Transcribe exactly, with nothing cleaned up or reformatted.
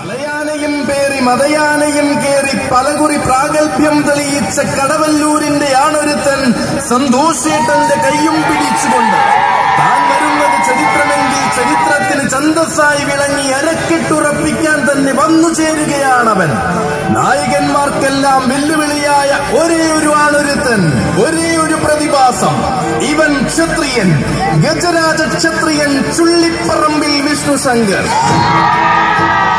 മലയാനയും പേറി മതയാനയും കേറി പലകുറി പ്രാഗൽഭ്യം തെളിയിച്ച കടവല്ലൂരിന്റെ ആണൊരുത്തൻ സന്തോഷേട്ടന്റെ കയ്യും പിടിച്ചുകൊണ്ട് താൻ വരുന്നത് ചരിത്രമെങ്കിൽ ചരിത്രത്തിന് ഛന്ദസ്സായി വിളങ്ങി അരക്കെട്ടുറപ്പിക്കാൻ തന്നെ വന്നു ചേരുകയാണവൻ. നായകന്മാർക്കെല്ലാം വെല്ലുവിളിയായ ഒരേ ഒരു ആണൊരുത്തൻ, ഒരേ ഒരു പ്രതിഭാസം. ഇവൻ ക്ഷത്രിയൻ, ഗജരാജ ക്ഷത്രിയൻ, ചുള്ളിപ്പറമ്പിൽ വിഷ്ണു ശങ്കർ.